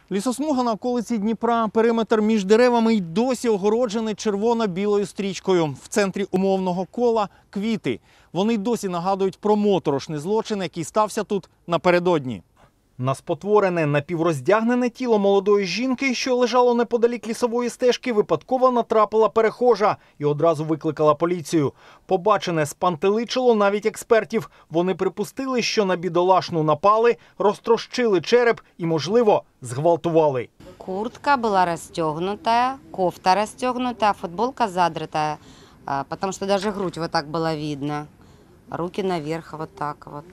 Лісосмуга на околиці Дніпра, периметр між деревами й досі огороджений червоно-білою стрічкою. В центрі умовного кола – квіти. Вони й досі нагадують про моторошний злочин, який стався тут напередодні. На спотворене, напівроздягнене тіло молодої жінки, що лежало неподалік лісової стежки, випадково натрапила перехожа і одразу викликала поліцію. Побачене спантеличило навіть експертів. Вони припустили, що на бідолашну напали, розтрощили череп і, можливо, зґвалтували. Куртка была расстегнутая, кофта расстегнутая, футболка задрытая, потому что даже грудь вот так было видно. Руки наверх вот так вот.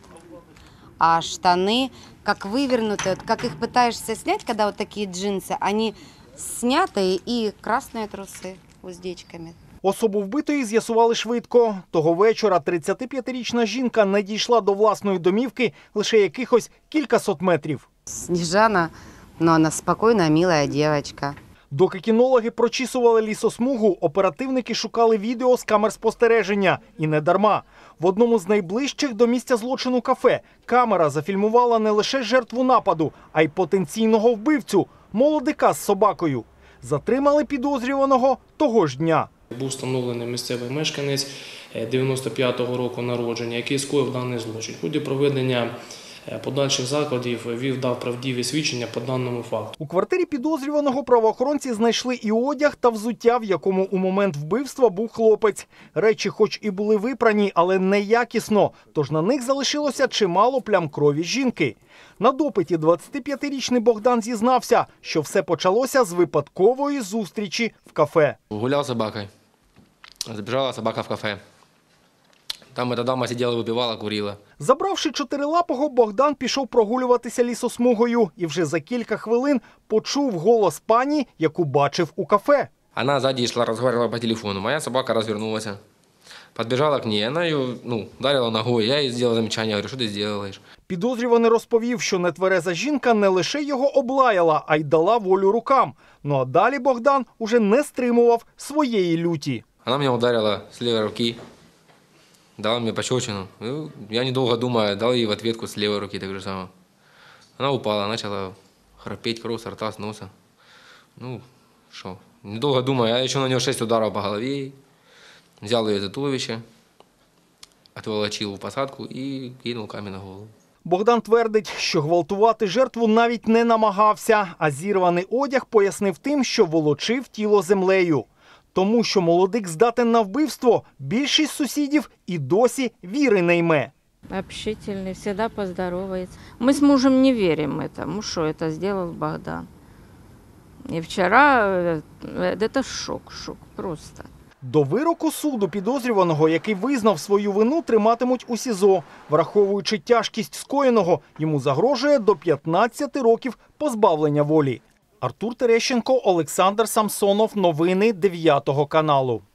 А штаны как вывернутые, вот как их пытаешься снять, когда вот такие джинсы, они снятые и красные трусы уздечками. Особу вбитої з'ясували швидко. Того вечора 35-річна жінка не дійшла до власної домівки лише якихось кількасот метрів. Снежана, но она спокойная, милая девочка. Доки кінологи прочісували лісосмугу, оперативники шукали відео з камер спостереження. І не дарма. В одному з найближчих до місця злочину кафе камера зафільмувала не лише жертву нападу, а й потенційного вбивцю – молодика з собакою. Затримали підозрюваного того ж дня. Був встановлений місцевий мешканець 95-го року народження, який скоїв даний злочин. В ході проведення подальших закладів він дав правдиві свідчення по даному факту. У квартирі підозрюваного правоохоронці знайшли і одяг та взуття, в якому у момент вбивства був хлопець. Речі хоч і були випрані, але неякісно, тож на них залишилося чимало плям крові жінки. На допиті 25-річний Богдан зізнався, що все почалося з випадкової зустрічі в кафе. Гулял с собакой. Забежала собака в кафе. Там эта дама сидела, выпивала, курила. Забравши чотирилапого, Богдан пішов прогулюватися лісосмугою і вже за кілька хвилин почув голос пані, яку бачив у кафе. Она сзади шла, разговаривала по телефону. Моя собака развернулась. Подбежала к ней, она ее ударила ногой. Я ей сделал замечание, говорю, что ты сделаешь? Підозрюваний розповів, що нетвереза жінка не лише його облаяла, а й дала волю рукам. Ну а далі Богдан уже не стримував своєї люті. Она меня ударила с левой руки, дала мне пощечину. Я, недолго думая, дал ей в ответку с левой руки так же самое. Она упала, начала храпеть, кровь с рта, с носа. Ну, что, недолго думая, я еще на нее 6 ударов по голове. Взял ее за туловище, отволочил в посадку и кинул камень на голову. Богдан твердить, що гвалтувати жертву навіть не намагався, а зірваний одяг пояснив тим, що волочив тіло землею. Тому що молодик здатен на вбивство, більшість сусідів і досі віри не йме. Общительный, всегда поздоровается. Мы с мужем не верим этому, что это сделал Богдан. И вчера это шок просто. До вироку суду підозрюваного, який визнав свою вину, триматимуть у СІЗО. Враховуючи тяжкість скоєного, йому загрожує до 15 років позбавлення волі. Артур Терещенко, Олександр Самсонов. Новини 9 каналу.